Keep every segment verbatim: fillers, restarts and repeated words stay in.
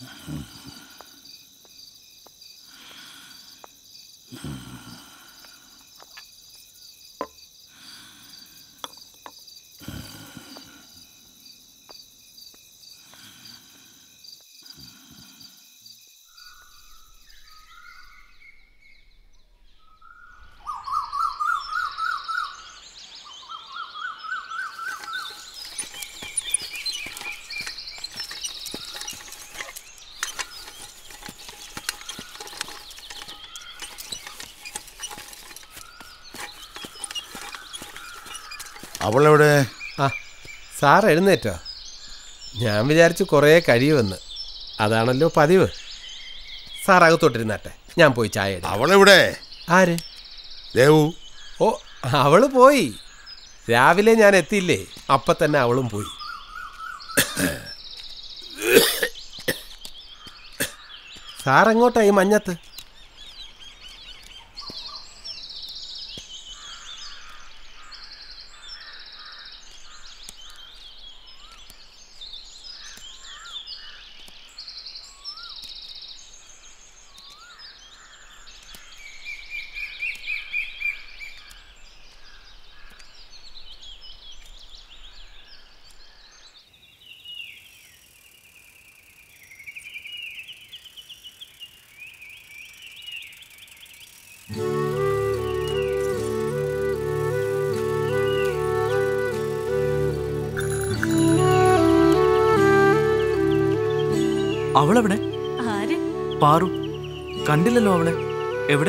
അവളെവിടെ? ആ സാർ എഴുന്നേറ്റോ? ഞാൻ വിചാരിച്ചു കുറേ കഴിയുമെന്ന്. അതാണല്ലോ പതിവ്. സാർ അകത്തോട്ടിരുന്നാട്ടെ, ഞാൻ പോയി ചായ. അവളെവിടെ? ആര്? ദേവു. ഓ, അവള് പോയി. രാവിലെ ഞാൻ എത്തിയില്ലേ, അപ്പം തന്നെ അവളും പോയി. സാർ എങ്ങോട്ടായി മഞ്ഞത്ത്? അവളെവിടെ? പാറു. കണ്ടില്ലല്ലോ അവളെ. എവിടെ?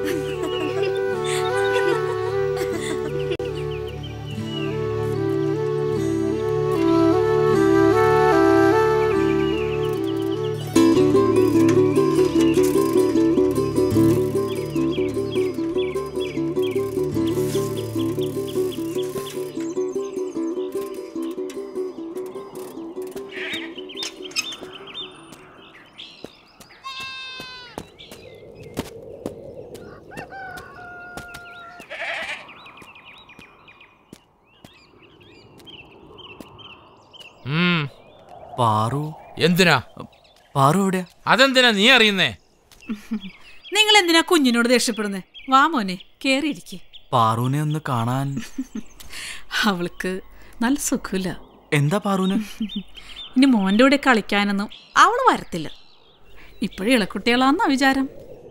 പാറു. എന്തിനാ? പാറു എവിടെയാ? അതെന്തിനാ നീ അറിയുന്നേ? നിങ്ങൾ എന്തിനാ കുഞ്ഞിനോട് ദേഷ്യപ്പെടുന്നേ? വാ മോനെ, കേറിയിരിക്കെ. പാറുവിനെ ഒന്ന് കാണാൻ. അവൾക്ക് നല്ല സുഖമില്ല. എന്താ പാറുവിന്? ഇനി മോൻ്റെ കൂടെ കളിക്കാനൊന്നും അവള് വരത്തില്ല. ഇപ്പോഴും ഇളക്കുട്ടികളാന്നാ വിചാരം.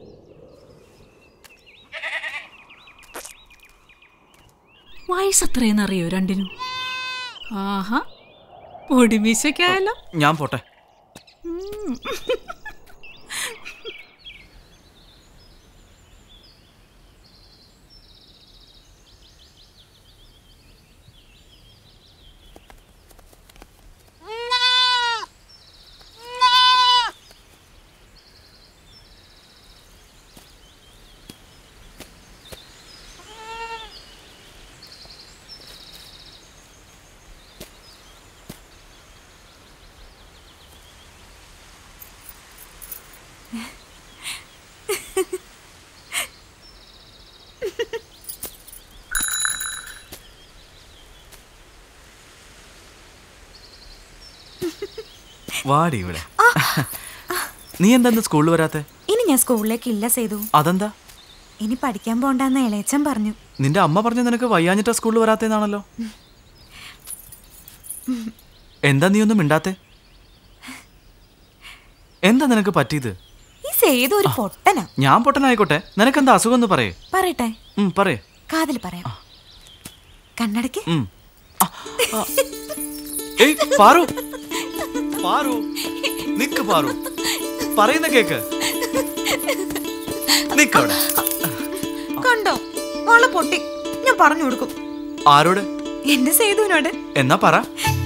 വയസ്സത്രയെന്നറിയോ രണ്ടിനും? ആഹാ, പൊടിമീശക്കായല്ലോ. ഞാൻ പോട്ടെ. വാടി ഇവിടെ. നീ എന്താ സ്കൂളിൽ വരാത്തെ? ഇനി ഞാൻ സ്കൂളിലേക്ക് ഇല്ല സേതു. അതെന്താ? ഇനി പഠിക്കാൻ പോണ്ടെന്ന് ഇളയച്ചൻ പറഞ്ഞു. നിന്റെ അമ്മ പറഞ്ഞു നിനക്ക് വയ്യാഞ്ഞിട്ടാ സ്കൂളിൽ വരാത്തേന്നാണല്ലോ. എന്താ നീ ഒന്നും മിണ്ടാത്തെ? എന്താ നിനക്ക് പറ്റിയത്? ഈ സേതു ഒരു പൊട്ടനാ. ഞാൻ പൊട്ടനായിക്കോട്ടെ, നിനക്കെന്താ അസുഖം എന്ന് പറയേ. പറയട്ടെ? പറയേ. കാതിൽ പറയാം. കണ്ണടക്ക്. ഏയ് പാറു, പാറു നിക്ക്. പാറു പറയുന്ന കേക്ക്. നിക്കവിടെ. കണ്ടോ, വള പൊട്ടി. ഞാൻ പറഞ്ഞു കൊടുക്കും. ആരോട്? എന്റെ സേതുവിനോട്. എന്നാ പറ.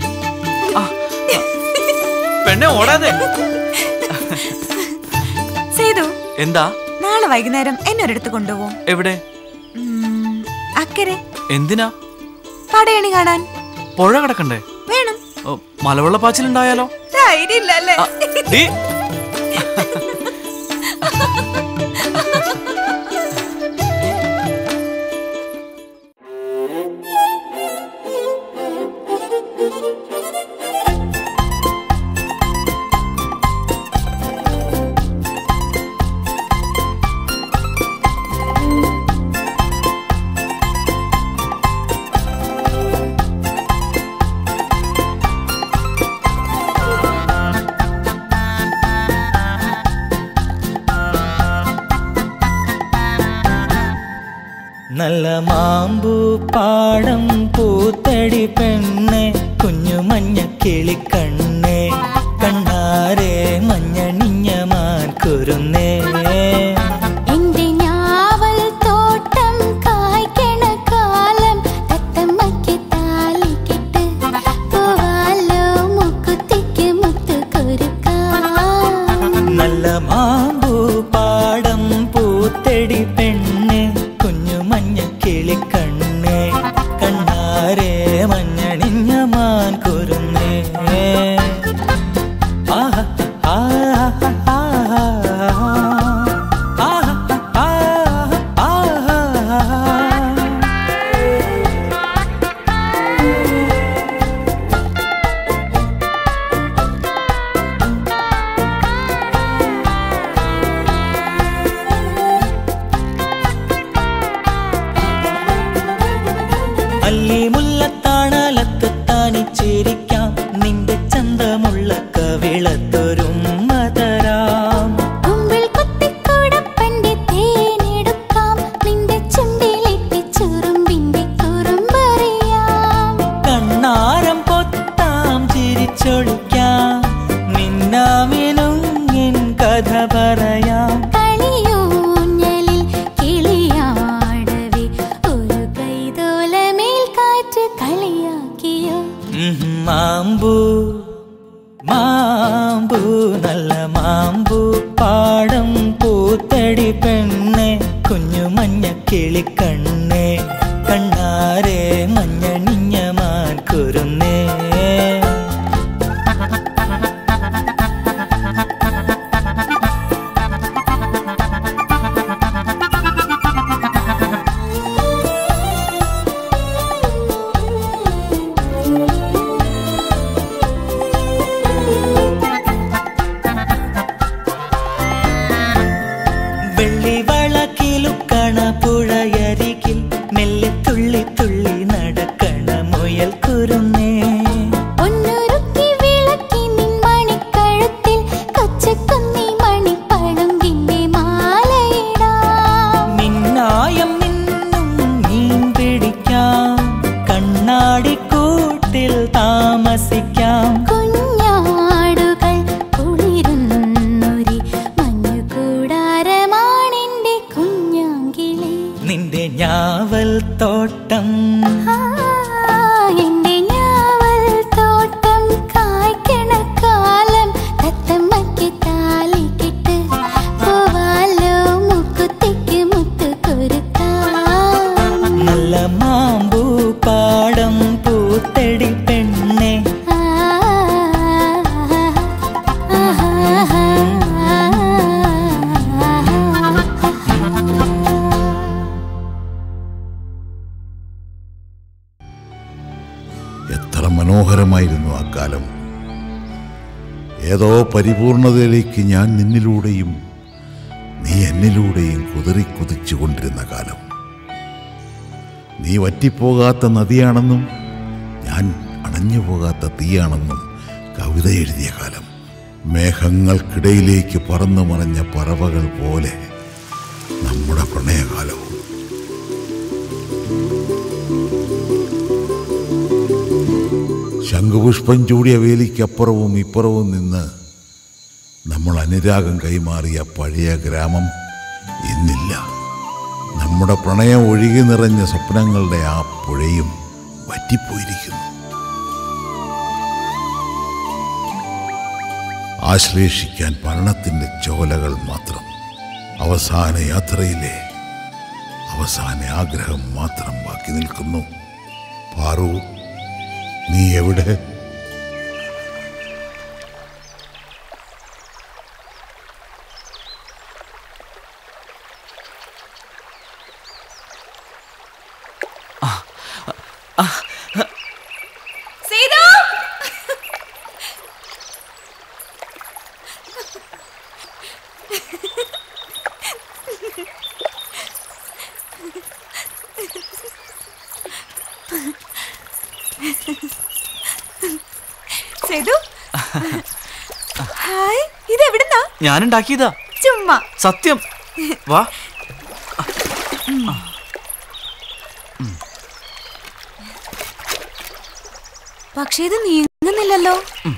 പെണ്ണെ ഓടാതെ. സേതു. എന്താ? നാളെ വൈകുന്നേരം എന്നെ ഒരിടത്ത് കൊണ്ടുപോകും. എവിടെ? അക്കരെ. എന്തിനാ? പടയണി കാണാൻ. പുഴ കിടക്കണ്ടേ? വേണം. മലവെള്ളപ്പാച്ചിലുണ്ടായാലോ? ധൈര്യമില്ലല്ലേ? നല്ല മാമ്പൂ പാടം പൂത്തടി പെണ്ണെ കുഞ്ഞു മഞ്ഞ കിളിക്കണ്ണേ കണ്ണാരെ മഞ്ഞണിഞ്ഞ മാൻ കുരുന്നേ എന്റെ ഞാവൽ തോട്ടം കായ്ക്കണ കാലം തത്തമ്മയ്ക്ക് താലിക്കിട്ട് പോവാലോ മുക്കുത്തിക്ക് മുത്തു കൊരുക്കാം നല്ല മാമ്പൂ പാടം പൂത്തടി പെണ്ണെ കുഞ്ഞു മഞ്ഞ കിളിക്കണ്ണേ കണ്ണാരെ മഞ്ഞണിഞ്ഞ മാൻ കുരുന്നേ ആഹാ ആഹാ ആഹാ അല്ലിമുല്ലത്താണലത്ത് താനിച്ചിരിക്കാം നിന്റെ ചന്തമുള്ള കവിളത്തൊരും മതരാം കുമ്പിൾ കുത്തിക്കൂടപ്പന്റെ തേനെടുക്കാം നിന്റെ ചുണ്ടിലെത്തി ചുറുമ്പിന്റെ കുറുമ്പറിയാം കണ്ണാരം പൊത്താം ചിരിച്ചൊളിക്കാം മിന്നാമിനുങ്ങിൻ കഥ പറയാം കളിയൂഞ്ഞലിൽ കിളിയാടവേ ഒരു കൈതോലമേൽ കാറ്റ് കളിയാക്കിയോ മാമ്പൂ മാമ്പൂ നല്ല മാമ്പൂ പാടം പൂത്തടി പെണ്ണെ കുഞ്ഞു മഞ്ഞ കിളിക്കണ്ണേ കണ്ണാരെ മഞ്ഞണിഞ്ഞ മാൻ കുരുന്നേ വെള്ളിവളക്കിലുക്കണ പുഴയരികിൽ മെല്ലെ തുള്ളി തുള്ളി നടക്കണ മുയൽ കുരുന്നേ ഒന്നൊരുക്കി വിളക്കി നിൻ മണിക്കഴുത്തിൽ കൊച്ചക്കുന്നി മണിപ്പളുങ്കിന്റെ മാലയിടാം മിന്നായം മിന്നും മീൻ പിടിക്കാം കണ്ണാടിക്കൂട്ടിൽ താമസിക്കാം കുഞ്ഞാടുകൾ കുളിരുന്നൊരി മഞ്ഞുകൂടാരമാണെന്റെ കുഞ്ഞാങ്കിളി നിന്റെ ഞാവൽ തോട്ടം ആ, എന്റെ ഞാവൽ തോട്ടം കായ്ക്കണ കാലം തത്തമ്മയ്ക്ക് താലിക്കിട്ട് പോവാലോ മുക്കുത്തിക്ക് മുത്തു കൊരുക്കാം നല്ല മാമ്പൂ പാടം പൂത്തടി പെണ്ണെ ആ, ആഹാ, ആഹാ. എത്ര മനോഹരമായിരുന്നു ആ കാലം. ഏതോ പരിപൂർണതയിലേക്ക് ഞാൻ നിന്നിലൂടെയും നീ എന്നിലൂടെയും കുതിറി കുതിച്ചുകൊണ്ടിരുന്ന കാലം. നീ വറ്റിപ്പോകാത്ത നദിയാണെന്നും ഞാൻ അണഞ്ഞു പോകാത്ത തീയാണെന്നും കവിത എഴുതിയ കാലം. മേഘങ്ങൾക്കിടയിലേക്ക് പറന്നു മറഞ്ഞ പറവകൾ പോലെ നമ്മുടെ പ്രണയകാലവും. ശംഖുപുഷ്പം ചൂടിയ വേലിക്കപ്പുറവും ഇപ്പുറവും നിന്ന് നമ്മൾ അനുരാഗം കൈമാറിയ പഴയ ഗ്രാമം ഇന്നില്ല. നമ്മുടെ പ്രണയം ഒഴുകി നിറഞ്ഞ സ്വപ്നങ്ങളുടെ ആ പുഴയും വറ്റിപ്പോയിരിക്കുന്നു. ആശ്ലേഷിക്കാൻ മരണത്തിൻ്റെ ചോലകൾ മാത്രം. അവസാന യാത്രയിലെ അവസാന ആഗ്രഹം മാത്രം ബാക്കി നിൽക്കുന്നു. പാറു, നീ എവിടെ? ഹായ്, ഇതെവിടുന്നാ? ഞാനുണ്ടാക്കിയതാ. ചുമ്മാ. സത്യം. വാ. പക്ഷേ ഇത് നീങ്ങുന്നില്ലല്ലോ.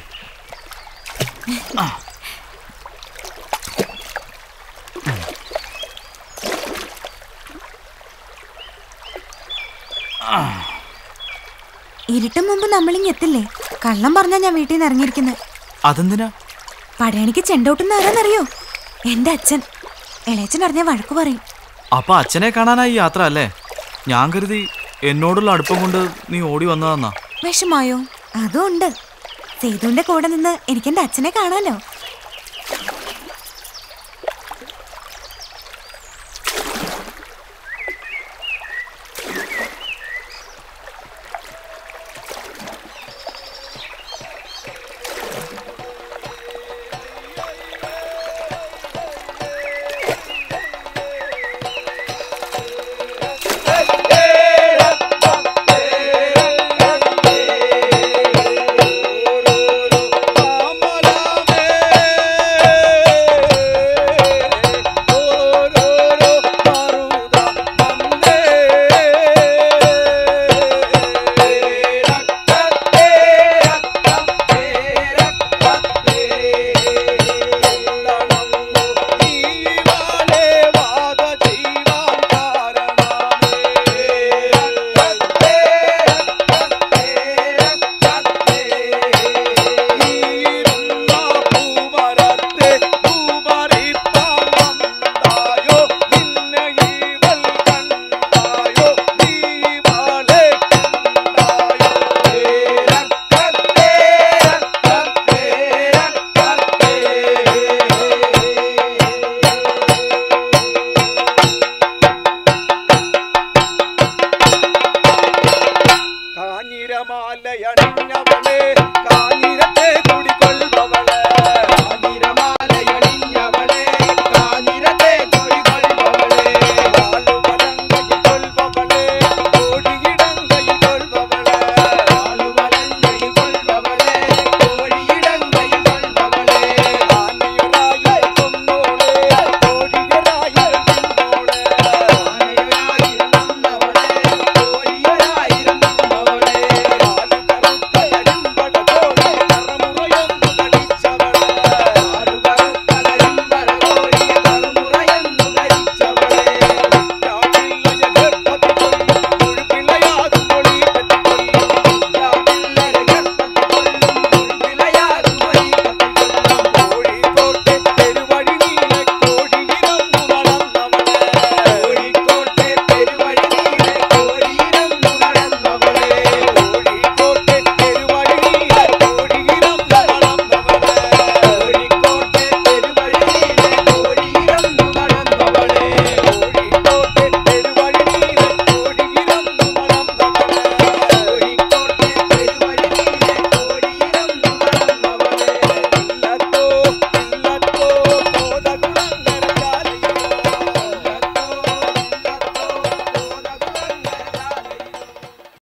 ഇരുട്ടും മുമ്പ് നമ്മളിങ്ങ് എത്തില്ലേ? കള്ളം പറഞ്ഞാ ഞാൻ വീട്ടിൽ നിന്ന് ഇറങ്ങിയിരിക്കുന്നത്. അതെന്തിനാ? പടയണിക്ക് ചെണ്ടോട്ടുന്ന ആരാന്നറിയോ? എന്റെ അച്ഛൻ. ഇളയച്ചൻ അറിഞ്ഞ വഴക്കു പറയും. അപ്പൊ അച്ഛനെ കാണാനായി യാത്ര അല്ലേ? ഞാൻ കരുതി എന്നോടുള്ള അടുപ്പം കൊണ്ട് നീ ഓടി വന്നതാന്നാ. വിഷമായോ? അതും ഉണ്ട്. സേതുവിന്റെ കൂടെ നിന്ന് എനിക്ക് എന്റെ അച്ഛനെ കാണാലോ.